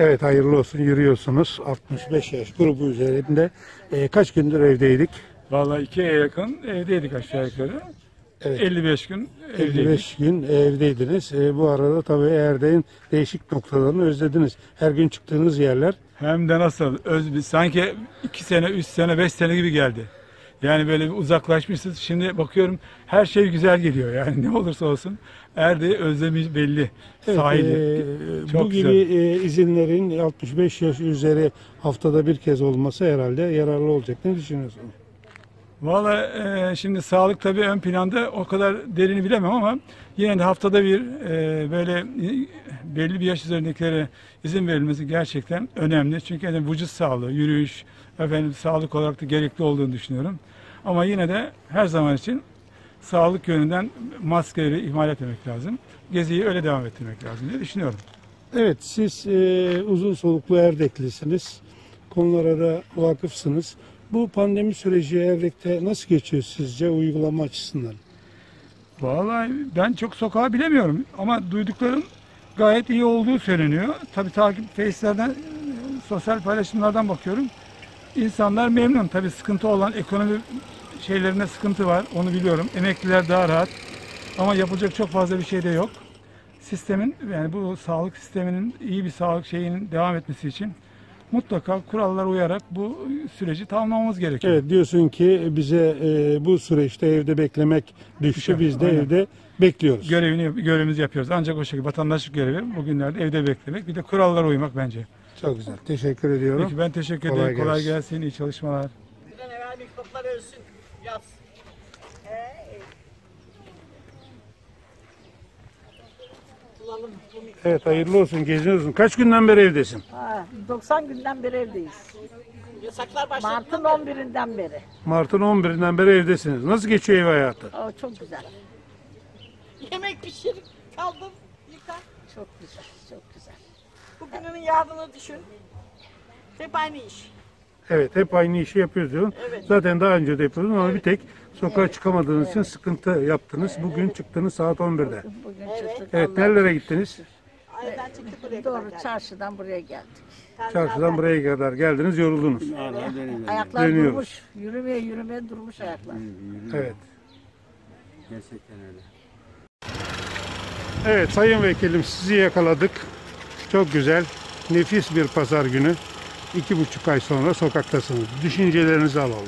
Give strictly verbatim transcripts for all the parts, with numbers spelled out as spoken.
Evet, hayırlı olsun, yürüyorsunuz. altmış beş yaş grubu üzerinde e, kaç gündür evdeydik? Vallahi iki aya yakın evdeydik aşağı yukarı. Evet. elli beş gün evdeydik. elli beş gün evdeydiniz. E, bu arada tabii Erdek'in değişik noktalarını özlediniz. Her gün çıktığınız yerler. Hem de nasıl öz, sanki iki sene, üç sene, beş sene gibi geldi. Yani böyle bir uzaklaşmışız. Şimdi bakıyorum her şey güzel geliyor. Yani ne olursa olsun Erdek'i özlemi belli. Evet, Sahili. e, Çok bu güzel. gibi e, izinlerin altmış beş yaş üzeri haftada bir kez olması herhalde yararlı olacak. Ne düşünüyorsunuz? Valla e, şimdi sağlık tabii ön planda, o kadar derini bilemem ama yine de haftada bir e, böyle e, belli bir yaş üzerindekilere izin verilmesi gerçekten önemli. Çünkü yani vücut sağlığı, yürüyüş, efendim sağlık olarak da gerekli olduğunu düşünüyorum. Ama yine de her zaman için sağlık yönünden maskeleri ihmal etmemek lazım. Geziyi öyle devam ettirmek lazım diye düşünüyorum. Evet, siz e, uzun soluklu Erdeklisiniz. Konulara da vakıfsınız. Bu pandemi süreci Erdek'te nasıl geçiyor sizce uygulama açısından? Vallahi ben çok sokağı bilemiyorum ama duyduklarım gayet iyi olduğu söyleniyor. Tabii takip Face'lerden, e, sosyal paylaşımlardan bakıyorum. İnsanlar memnun. Tabii sıkıntı olan ekonomi şeylerinde sıkıntı var. Onu biliyorum. Emekliler daha rahat. Ama yapılacak çok fazla bir şey de yok. Sistemin, yani bu sağlık sisteminin iyi bir sağlık şeyinin devam etmesi için mutlaka kurallara uyarak bu süreci tamamlamamız gerekiyor. Evet, diyorsun ki bize e, bu süreçte evde beklemek düştü. Biz de Aynen. evde bekliyoruz. Görevini, görevimizi yapıyoruz. Ancak o şekilde vatandaşlık görevi bugünlerde evde beklemek. Bir de kurallara uymak bence. Çok güzel. Teşekkür ediyorum. Peki ben teşekkür Kolay ederim. Kolay gelsin. gelsin. İyi çalışmalar. Bir an evvel mikroplar ölsün. Yaz. Ee, bulalım bu mikropları. Evet, hayırlı olsun. Geziyorsun. Kaç günden beri evdesin? Ha, doksan günden beri evdeyiz. Yasaklar başladı. Mart'ın on birinden beri. Mart'ın on birinden beri evdesiniz. Nasıl geçiyor ev hayatı? O çok güzel. Yemek pişir, kaldır, yıkar. Çok güzel. Çok güzel. Bugünün yarını düşün. Hep aynı iş. Evet, hep aynı işi yapıyoruz diyorsun. Evet. Zaten daha önce de yapıyordun ama bir tek sokağa çıkamadığınız için sıkıntı yaptınız. Bugün çıktınız saat on birde. Bugün Evet. çıktık. Evet, Allah'a nerelere gittiniz? Aydan çıktık buraya kadar Doğru geldik. çarşıdan buraya geldik. Çarşıdan buraya kadar geldiniz, yoruldunuz. Ayaklar Dönüyoruz. durmuş. Yürümeye yürümeye durmuş ayaklar. Evet. Gerçekten öyle. Evet, sayın vekilim, sizi yakaladık. Çok güzel, nefis bir pazar günü. İki buçuk ay sonra sokaktasınız. Düşüncelerinizi alalım.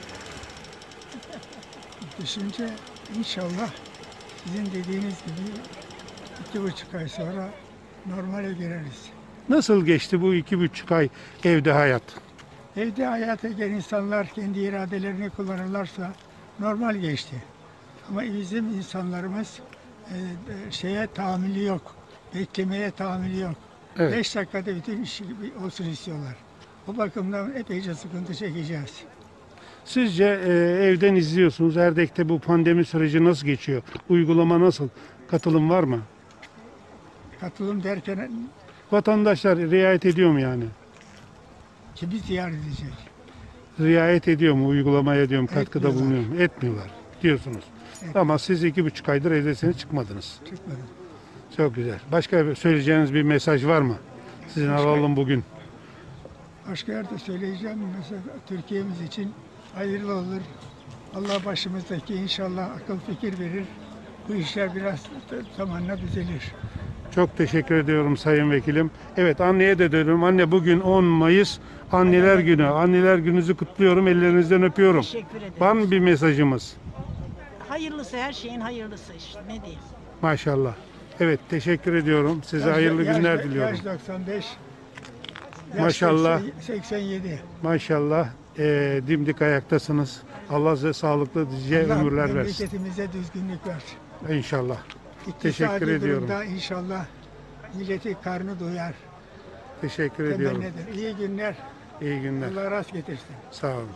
Düşünce inşallah sizin dediğiniz gibi iki buçuk ay sonra normale gireriz. Nasıl geçti bu iki buçuk ay evde hayat? Evde hayata gelen insanlar kendi iradelerini kullanırlarsa normal geçti. Ama bizim insanlarımız e, e, şeye tahammülü yok, beklemeye tahammülü yok. Evet. Beş dakikada bütün iş olsun istiyorlar. O bakımdan epeyce sıkıntı çekeceğiz. Sizce e, evden izliyorsunuz. Erdek'te bu pandemi süreci nasıl geçiyor? Uygulama nasıl? Katılım var mı? Katılım derken Vatandaşlar riayet ediyor mu yani? kimi ziyaret edecek? Riayet ediyor mu? Uygulamaya ediyor mu? Katkıda Etmiyorlar. bulunuyor mu? Etmiyorlar diyorsunuz. Evet. Ama siz iki buçuk aydır evdesiniz, çıkmadınız. Çıkmadı. Çok güzel. Başka söyleyeceğiniz bir mesaj var mı? Sizin alalım bugün. Başka yerde söyleyeceğim mesela Türkiye'miz için hayırlı olur. Allah başımızdaki inşallah akıl fikir verir. Bu işler biraz zamanla düzelir. Çok teşekkür ediyorum sayın vekilim. Evet, anneye de dönüyorum. Anne, bugün on Mayıs Anneler Günü. Anneler Günü'nüzü kutluyorum. Ellerinizden öpüyorum. Teşekkür ederim. Var mı bir mesajımız? Hayırlısı, her şeyin hayırlısı işte, ne diyeyim. Maşallah. Evet, teşekkür ediyorum. Size Yaş- hayırlı yaş- günler diliyorum. Yaş doksan beş. yaş Maşallah. seksen seksen yedi. Maşallah. Ee, dimdik ayaktasınız. Allah size sağlıklı diye Allah ömürler versin. memleketimize düzgünlük versin. İnşallah. İktisadi Teşekkür ediyorum. durumda inşallah milleti karnı doyar. Teşekkür ediyorum. Temennidir. İyi günler. İyi günler. Allah rast getirsin. Sağ olun.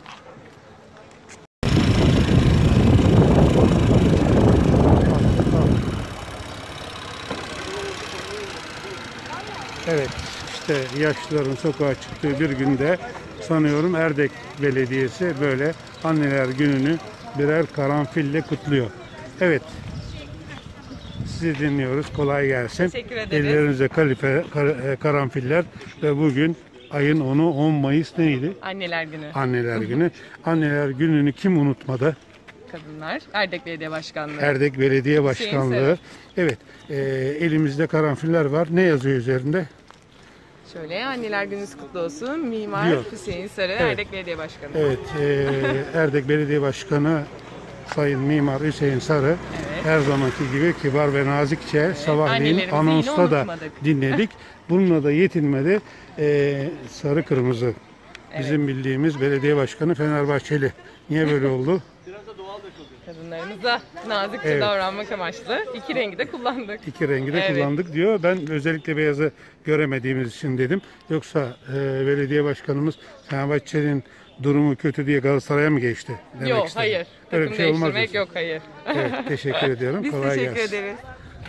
Evet, işte yaşlıların sokağa çıktığı bir günde sanıyorum Erdek Belediyesi böyle Anneler Günü'nü birer karanfille kutluyor. Evet, sizi dinliyoruz. Kolay gelsin. Teşekkür ederiz. Ellerinize kalife, kar- e, karanfiller ve bugün ayın onu on Mayıs neydi? Anneler Günü. Anneler Günü. Anneler Günü'nü kim unutmadı? Kadınlar. Erdek Belediye Başkanlığı. Erdek Belediye Hüseyin Başkanlığı. Sarı. Evet. e, elimizde karanfiller var. Ne yazıyor üzerinde? Şöyle Anneler Gününüz kutlu olsun. Mimar Diyor. Hüseyin Sarı, Evet. Erdek Belediye Başkanı. Evet. e, Erdek Belediye Başkanı Sayın Mimar Hüseyin Sarı Evet. her zamanki gibi kibar ve nazikçe sabahleyin annelerimizi anonsta yine da unutmadık. dinledik. Bununla da yetinmedi. E, sarı kırmızı. Bizim bildiğimiz belediye başkanı Fenerbahçeli. Niye böyle oldu? Kadınlarımıza nazikçe Evet. davranmak amaçlı iki rengi de kullandık. İki rengi de Evet. kullandık diyor. Ben özellikle beyazı göremediğimiz için dedim. Yoksa e, belediye başkanımız Fenerbahçe'nin durumu kötü diye Galatasaray'a mı geçti? Demek Yok istedim. hayır. Öyle Takım bir şey olmaz değiştirmek diyorsun. yok hayır. Evet, teşekkür ediyorum. Biz Kolay teşekkür gelsin. ederiz.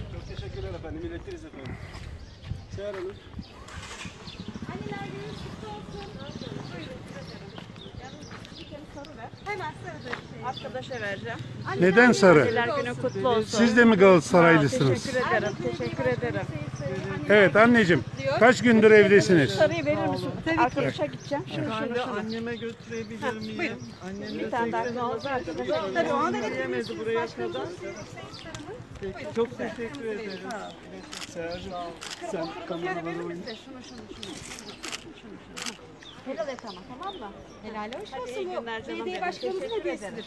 Arkadaşa vereceğim. Neden sarı? Anneler günü kutlu olsun. Siz de mi Galatasaraylısınız? Teşekkür ederim. Teşekkür ederim. Evet anneciğim. Kaç gündür evdesiniz? Sarıyı verir misin? Arkadaşa gideceğim. Şunu şunu Ben de şunu. anneme götürebilir miyim? Annem Bir tane daha kaldı arkadaşa. Tabii ona da yemedi buraya kadar. Peki, çok teşekkür ederiz. Sercim, sen kameraya Şunu şunu şunu. Helal et ama tamam mı? Helal hoş olsun bu. Belediye başkanımızın hediyesidir.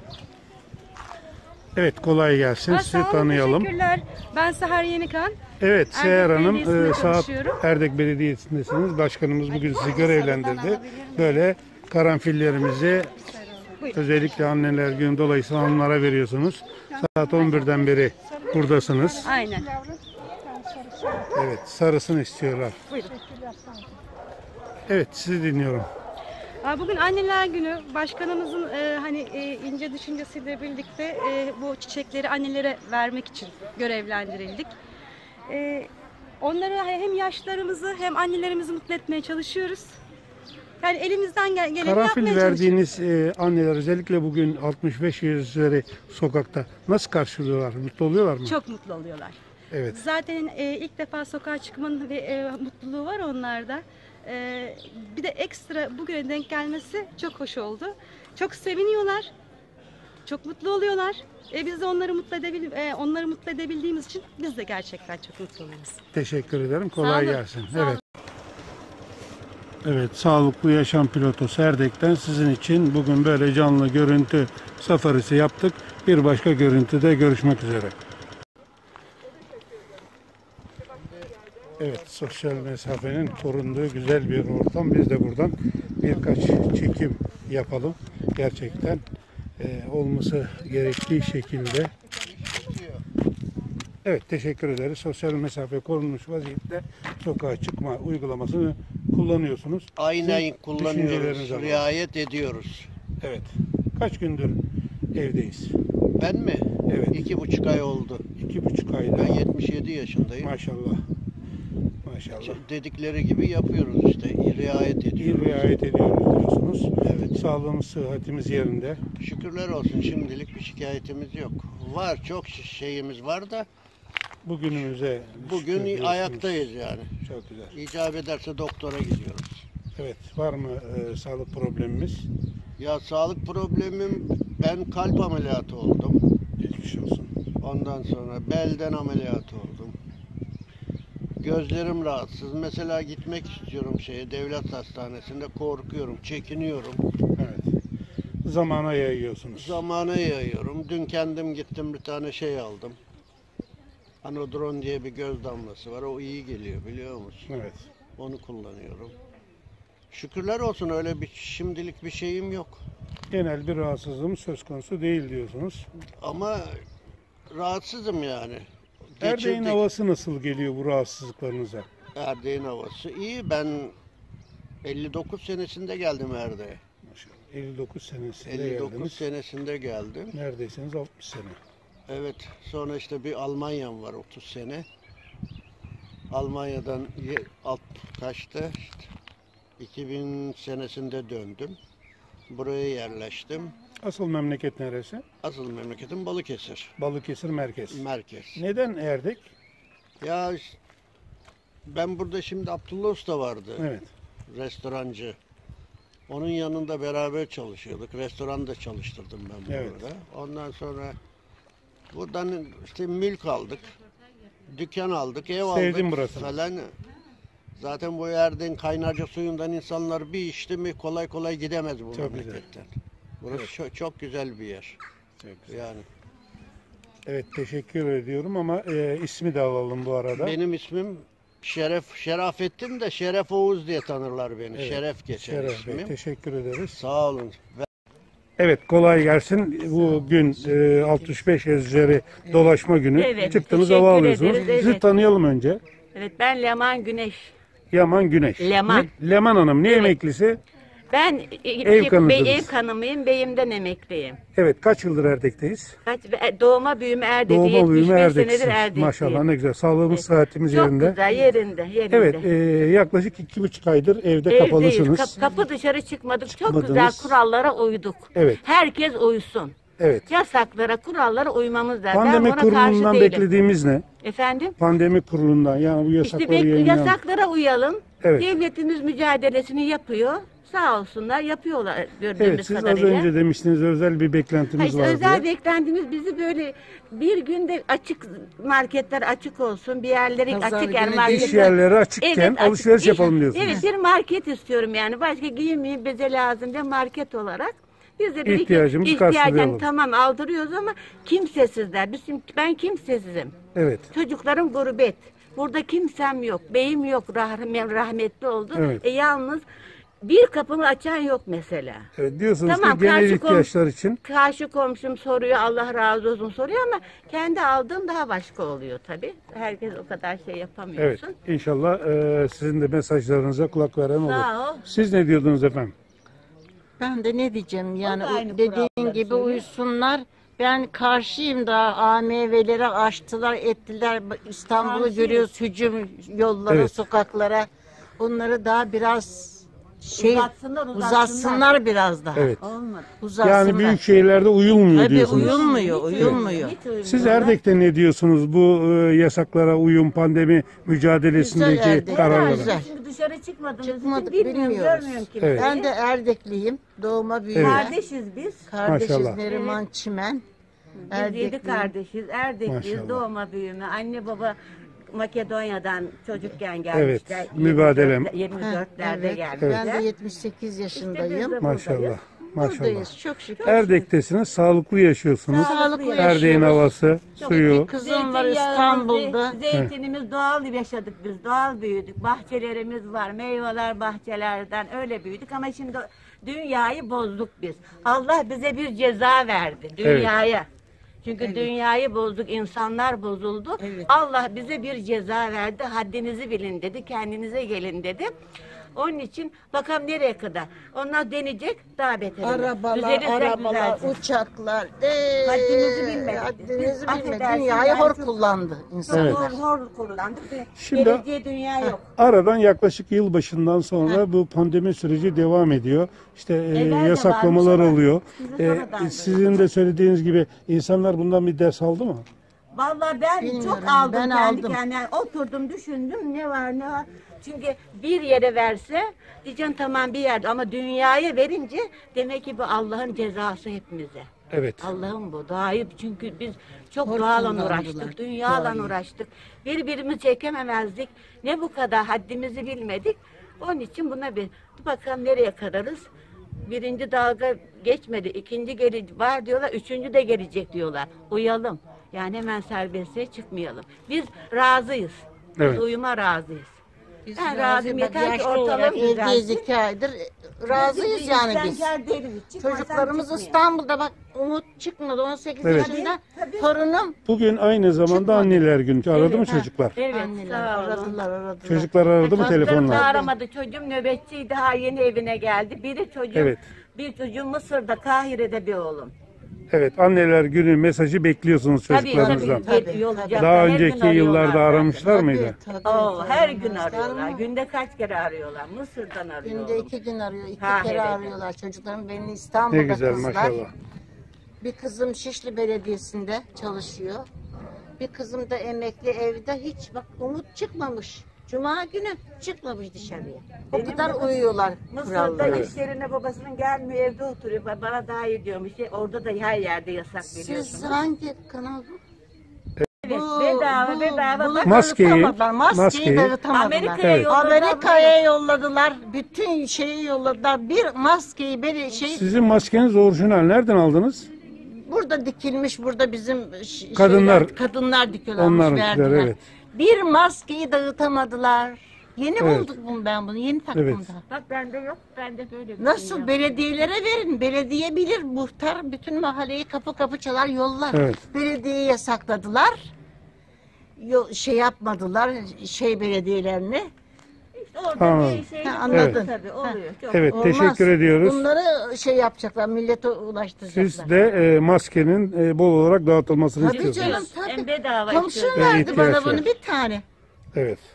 Evet kolay gelsin. Sizi tanıyalım. Teşekkürler. Ben Seher Yenikan. Evet Seher Hanım Belediyesi'nde e, saat çalışıyorum. Erdek Belediyesi'ndesiniz. Başkanımız bugün sizi görevlendirdi. Böyle karanfillerimizi özellikle anneler günü dolayısıyla onlara veriyorsunuz. Saat on birden beri buradasınız. Aynen. Evet sarısını istiyorlar. Evet sizi dinliyorum. Aa, Bugün Anneler Günü. Başkanımızın e, hani e, ince düşüncesiyle birlikte e, bu çiçekleri annelere vermek için görevlendirildik. E, onları hem yaşlarımızı hem annelerimizi mutlu etmeye çalışıyoruz. Yani elimizden gel geleni Karanfil yapmaya çalışıyoruz. verdiğiniz e, anneler özellikle bugün altmış beş yaş üzeri sokakta nasıl karşılıyorlar? Mutlu oluyorlar mı? Çok mutlu oluyorlar. Evet. Zaten e, ilk defa sokağa çıkmanın bir e, mutluluğu var onlarda. E, bir de ekstra bugüne denk gelmesi çok hoş oldu. Çok seviniyorlar. Çok mutlu oluyorlar. E, biz de onları mutlu edebil e, onları mutlu edebildiğimiz için biz de gerçekten çok mutlu oluyoruz. Teşekkür ederim. Kolay Sağ olun. gelsin. Sağ olun. Evet. Evet, Sağlıklı Yaşam Pilotu Erdek'ten sizin için bugün böyle canlı görüntü safarisi yaptık. Bir başka görüntüde görüşmek üzere. Evet, sosyal mesafenin korunduğu güzel bir ortam. Biz de buradan birkaç çekim yapalım. Gerçekten e, olması gerektiği şekilde. Evet, teşekkür ederiz. Sosyal mesafe korunmuş vaziyette sokağa çıkma uygulamasını kullanıyorsunuz. Aynen Sizin kullanıyoruz, düşünceleriniz alalım. riayet ediyoruz. Evet. Kaç gündür evdeyiz? Ben mi? Evet. İki buçuk ay oldu. İki buçuk ayda. Ben yetmiş yedi yaşındayım. Maşallah. Maşallah. Dedikleri gibi yapıyoruz işte, riayet İyi ediyoruz. riayet ediyoruz diyorsunuz. Evet. Sağlığımız, sıhhatimiz yerinde. Şükürler olsun, şimdilik bir şikayetimiz yok. Var, çok şeyimiz var da Bugünümüze şükür bugün diyorsunuz. ayaktayız yani. Çok güzel. İcap ederse doktora gidiyoruz. Evet. Var mı e, sağlık problemimiz? Ya sağlık problemim, ben kalp ameliyatı oldum. Geçmiş olsun. Ondan sonra belden ameliyat oldum. Gözlerim rahatsız. Mesela gitmek istiyorum şeye, devlet hastanesinde, korkuyorum, çekiniyorum. Evet. Zamana yayıyorsunuz. Zamana yayıyorum. Dün kendim gittim, bir tane şey aldım. Anodron diye bir göz damlası var. O iyi geliyor, biliyor musun? Evet. Onu kullanıyorum. Şükürler olsun, öyle bir şimdilik bir şeyim yok. Genel bir rahatsızlığım söz konusu değil diyorsunuz. Ama rahatsızım yani. Erdek'in Geçirdik. havası nasıl geliyor bu rahatsızlıklarınıza? Erdek'in havası iyi. Ben elli dokuz senesinde geldim Erdek'e. Maşallah. elli dokuz senesinde elli dokuz geldiniz. senesinde geldim. Neredeyseniz altmış sene. Evet. Sonra işte bir Almanya'm var, otuz sene. Almanya'dan ye- alt kaçta? İşte iki bin senesinde döndüm. Buraya yerleştim. Asıl memleket neresi? Asıl memleketim Balıkesir. Balıkesir merkez. Merkez. Neden Erdek? Ya işte ben burada şimdi Abdullah Usta vardı. Evet. Restorancı. Onun yanında beraber çalışıyorduk. Restoranda çalıştırdım ben Evet. burada. Ondan sonra buradan işte mülk aldık. Dükkan aldık, ev Sevdim aldık burasını. falan. Zaten bu Erdek'in kaynarca suyundan insanlar bir içti mi kolay kolay gidemez bu Çok memleketten. Burası çok, çok güzel bir yer. Çok güzel. Yani Evet, teşekkür ediyorum ama e, ismi de alalım bu arada. benim ismim Şeref Şerafettin de Şeref Oğuz diye tanırlar beni. Evet, Şeref geçer Şeref Bey, ismim. teşekkür ederiz. Sağ olun. Evet, kolay gelsin. Bugün e, altmış beş Ezceri dolaşma günü. Evet, Çıktınız, teşekkür hava alıyorsunuz. ederiz, Sizi evet. tanıyalım önce. Evet, ben Leman Güneş. Yaman Güneş. Leman. Ne- Leman Hanım ne emeklisi? Ben Ev ev, hanımısınız. ev hanımıyım, beyimden emekliyim. Evet, kaç yıldır Erdek'teyiz? Kaç, doğma büyüme Erdek'te Doğma büyüme yetmiş beş senedir Erdek'siniz. Erdek'teyim. Maşallah ne güzel. Sağlığımız, Evet. sıhhatimiz Çok yerinde. güzel, yerinde, yerinde. Evet, e, yaklaşık iki buçuk aydır evde Evdeyiz, kapalısınız. kap- kapı dışarı çıkmadık. Çok Çıkmadınız. güzel kurallara uyduk. Evet. Herkes uysun. Evet. Yasaklara, kurallara uymamız lazım. Pandemi ben buna karşı kurulundan değilim. beklediğimiz ne? Efendim? Pandemi kurulundan yani bu İşte yasakları bek- yayınlayan. yasaklara uyalım. Evet. Devletimiz mücadelesini yapıyor. Sağ olsunlar, yapıyorlar gördüğümüz Evet, siz az kadarıyla. önce demiştiniz özel bir Ha beklentimiz işte var özel diye. beklentimiz bizi böyle bir günde açık marketler açık olsun, bir yerleri Pazar açık yani günü marketler. İş yerleri açıkken Evet, açık. alışveriş İş- yapalım diyorsunuz. Evet, bir market istiyorum yani. Başka giyim bize lazım diye market olarak. Biz de dedik ki, İhtiyacımızı ihtiyacın karşılayalım. tamam aldırıyoruz ama kimsesizler. Bizim, ben kimsesizim. Evet. Çocuklarım gurbet. Burada kimsem yok. Beyim yok. Rahmet, rahmetli oldu. Evet. E, yalnız bir kapımı açan yok mesela. Evet, diyorsunuz Tamam, ki genel karşı kom- ihtiyaçlar için. Karşı komşum soruyor, Allah razı olsun soruyor ama kendi aldığım daha başka oluyor tabii. Herkes o kadar şey Evet, yapamıyorsun. inşallah e, sizin de mesajlarınıza kulak veren olur. Sağ ol. Siz ne diyordunuz efendim? Ben de ne diyeceğim yani O da aynı o dediğin kuralları gibi söylüyor. uysunlar. Ben karşıyım da A M V'leri açtılar ettiler. İstanbul'u Karşıyız. görüyoruz hücum yollara, Evet. sokaklara. Onları daha biraz şey Uzatsınlar, uzatsınlar. uzatsınlar biraz daha. Evet. Olmadı. Uzatsınlar. Yani büyük şehirlerde uyulmuyor Tabii diyorsunuz. uyulmuyor, uyulmuyor. Hiç uyumuyorlar. Siz Erdek'te ne diyorsunuz bu e, yasaklara uyum, pandemi mücadelesindeki Güzel Erdek, kararlara? güzel. Şimdi dışarı çıkmadığımız Çıkmadık, için bilmiyorum, bilmiyoruz. görmüyorum kimseyi. Evet. Ben de Erdekliyim. Doğma büyüme. Evet. Kardeşiz biz. Kardeşiz Maşallah. Neriman Çimen. Biz yedi Erdekliyim. kardeşiz. Erdekliyiz, Maşallah. doğma büyüme. Anne baba Makedonya'dan çocukken gelmişler. Evet, mübadelem. yirmi dörtlerde Evet, gelmişler. ben de yetmiş sekiz yaşındayım. de Maşallah. buradayız. Maşallah. Buradayız çok şükür. Erdek'tesiniz, sağlıklı yaşıyorsunuz. Sağlıklı Erdek'in yaşıyoruz. havası, suyu. Bir kızım var Zeytinyağımız, İstanbul'da. ze- Zeytinimiz doğal yaşadık biz, doğal büyüdük. Bahçelerimiz var, meyveler bahçelerden öyle büyüdük ama şimdi dünyayı bozduk biz. Allah bize bir ceza verdi dünyaya. Çünkü dünyayı bozduk, insanlar bozuldu. Allah bize bir ceza verdi, haddinizi bilin dedi, kendinize gelin dedi. Onun için bakalım nereye kadar. Onlar deneyecek, daha beter olur. Arabalar, Düzelir de arabalar, düzelsin. uçaklar. Ee, Haddimizi bilmedik. Haddimizi Biz bilmedik. affedersin, Dünyayı ben hor çok- kullandı insanlar. Hor, hor kullandık. Şimdi- Geleceğe dünya yok. Aradan yaklaşık yılbaşından sonra bu pandemi süreci devam ediyor. İşte e, Evvel de yasaklamalar varmış ama oluyor. bizi E, sonradan sizin de söylediğiniz gibi insanlar bundan bir ders aldı mı? Vallahi ben Bilmiyorum, çok aldım ben kendi aldım. kendime. Oturdum düşündüm ne var ne var. Çünkü bir yere verse diyeceğim tamam bir yerde ama dünyaya verince demek ki bu Allah'ın cezası hepimize. Evet. Allah'ım bu dahi çünkü biz çok Hor doğalla kullandılar, uğraştık, dünyadan doğayı. uğraştık. Birbirimizi çekememezdik. Ne bu kadar haddimizi bilmedik. Onun için buna bir bakalım nereye kadarız. Birinci dalga geçmedi, ikinci geri var diyorlar, üçüncü de gelecek diyorlar. Uyalım. Yani hemen serbestliğe çıkmayalım. Biz razıyız. Biz Evet. uyuma razıyız. Biz Ben razı- razıyım, bak, yeter ki yaşlı ortalık olarak evdeyiz düzelsin. iki aydır. Razıyız yani biz. Çocuklarımız İstanbul'da bak Umut çıkmadı on sekiz Evet. yaşında. Torunum. Bugün aynı zamanda anneler günü. Aradı mı çocuklar? Evet, Anneler sağ olun. aradılar aradılar. Çocuklar aradı mı Çocuklarım da telefonla? aramadı. Çocuğum nöbetçiydi. Daha yeni evine geldi. Biri çocuğum, Evet. bir çocuğum Mısır'da, Kahire'de bir oğlum. Evet, anneler günü mesajı bekliyorsunuz Tabii çocuklarınızdan. tabii. Tabii, Yollayacaklar. Daha Her gün önceki arıyorlar yıllarda zaten. aramışlar mıydı? Tabii, tabii, Oo, tabii. her gün Aramışlar arıyorlar. mı? Günde kaç kere arıyorlar? Mısır'dan arıyorlar. Günde iki gün arıyor, iki Ha, kere evet. arıyorlar. Çocuklarım beni İstanbul'da Ne güzel kızlar. maşallah. Bir kızım Şişli Belediyesi'nde çalışıyor. Bir kızım da emekli evde hiç bak umut çıkmamış. Cuma günü çıkmamış dışarıya. O Benim kadar babam uyuyorlar Mısır'da kurallara. iş yerine babasının gelmiyor, evde oturuyor. Bana daha iyi diyormuş. Orada da her yerde yasak veriyorsunuz. Siz hangi kanal bu? Evet, Bu- bedava bu- bedava. bunu Bak, Maskeyi- dağıtamadılar, maskeyi, maskeyi- dağıtamadılar. Amerika'ya Evet. yolladılar. Amerika'ya yolladılar. Bütün şeyi yolladılar. Bir maskeyi böyle şey Sizin maskeniz orijinal. Nereden aldınız? burada dikilmiş, burada bizim ş- Kadınlar- şeyler, kadınlar dikiyorlarmış, Onlarınkiler, verdiler. evet. Bir maskeyi dağıtamadılar. Yeni Evet. bulduk bunu ben bunu. Yeni taktım Evet. da. Bak bende yok. Bende böyle bir şey Nasıl yok. belediyelere verin. Belediye bilir. Muhtar bütün mahalleyi kapı kapı çalar yollar. Evet. Belediyeyi yasakladılar. Yo- şey yapmadılar şey belediyelerini. İşte orada Tamam. bir şey Ha, anladın. tabii oluyor. Çok Evet, Olmaz. teşekkür ediyoruz. Bunları şey yapacaklar, millete ulaştıracaklar. Siz de e, maskenin e, bol olarak dağıtılmasını Tabii istiyorsunuz. canım tabii. Hem bedava Komşum istiyorlar. verdi ihtiyaç bana var. bunu bir tane. Evet.